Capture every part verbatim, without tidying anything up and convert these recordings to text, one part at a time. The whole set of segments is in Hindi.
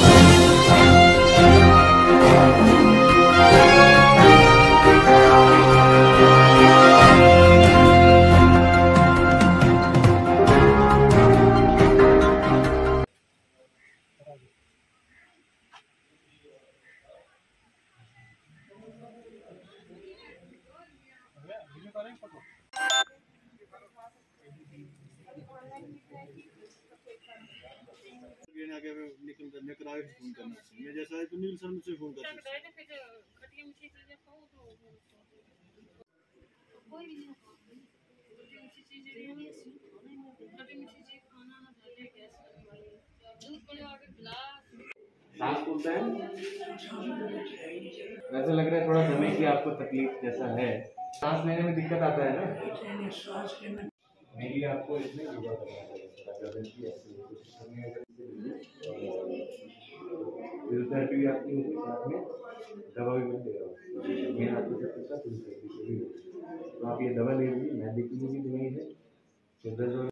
आगे निकल करने कराए फोन करना मैं जैसा है तो नील सर मुझसे फोन कर कोई भी नहीं सांस फूलता है, वैसे लग रहा है थोड़ा दमे की आपको तकलीफ जैसा है, सांस लेने में दिक्कत आता है ना, मेरी आपको इसमें योगा करना पड़ेगा, फिजियोथेरेपी भी आपकी होगी, साथ में दवा भी मैं दे रहा हूँ, मैं आपको जब तक फिजियोथेरेपी तो आप ये दवा ले लीजिए, मैं देखी भी दवाई है, सिर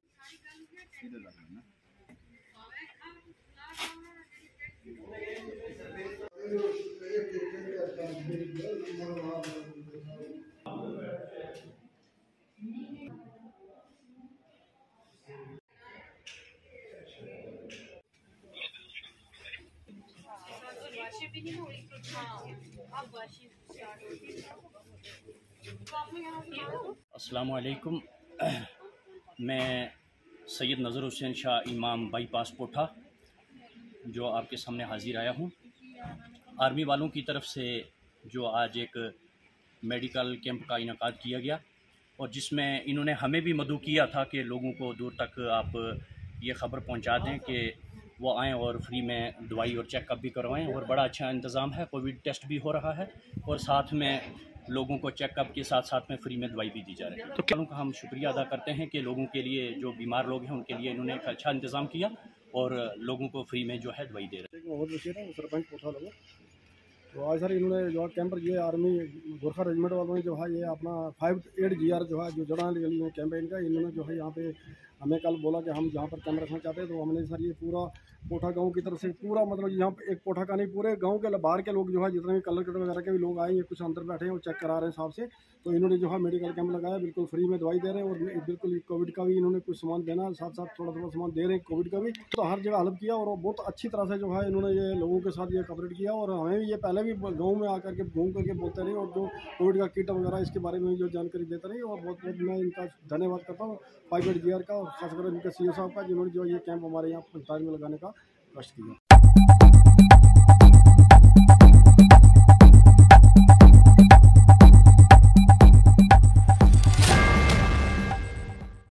अस्सलामु अलैकुम। मैं सैयद नज़र हुसैन शाह इमाम बाईपास कोठा जो आपके सामने हाजिर आया हूँ। आर्मी वालों की तरफ से जो आज एक मेडिकल कैंप का इनेकाद किया गया और जिसमें इन्होंने हमें भी मदऊ किया था कि लोगों को दूर तक आप ये ख़बर पहुँचा दें कि वो आएँ और फ्री में दवाई और चेकअप भी करवाएं और बड़ा अच्छा इंतज़ाम है। कोविड टेस्ट भी हो रहा है और साथ में लोगों को चेकअप के साथ साथ में फ्री में दवाई भी दी जा रही है। तो वालों का हम शुक्रिया अदा करते हैं कि लोगों के लिए, जो बीमार लोग हैं उनके लिए इन्होंने एक अच्छा इंतज़ाम किया और लोगों को फ्री में जो है दवाई दे रहे हैं। सरपंच कोठा लोग तो आज सर इन्होंने जो कैंप ये आर्मी गोरखा रेजिमेंट वालों ने जो है ये अपना फाइव एट जी आर जो है जो जड़ा कैंपेन का इन्होंने जो है यहाँ पे हमें कल बोला कि हम जहाँ पर कैंप रखना चाहते हैं तो हमने सर ये पूरा कोठा गांव की तरफ से पूरा मतलब यहाँ पे एक कोठा का नहीं पूरे गांव के बाहर के लोग जो है जितने भी कलर कट वगैरह के भी लोग आए हैं कुछ अंदर बैठे हैं और चेक करा रहे हैं साहब से। तो इन्होंने जो है मेडिकल कैंप लगाया, बिल्कुल फ्री में दवाई दे रहे हैं और बिल्कुल कोविड का भी इन्होंने कुछ सामान देना साथ साथ थोड़ा थोड़ा सामान दे रहे हैं कोविड का भी। तो हर जगह हेल्प किया और बहुत अच्छी तरह से जो है इन्होंने ये लोगों के साथ ये कवरेट किया और हमें भी ये पहले भी गाँव में आकर के घूम करके बोलते रहे और जो कोविड का किट वगैरह इसके बारे में जो जानकारी देते रहे और बहुत बहुत मैं इनका धन्यवाद करता हूँ फाइव एट जी आर का और खासकर इनके सी ओ साहब का जिन्होंने जो ये कैंप हमारे यहाँ पंचायत में लगाने का कष्ट किया।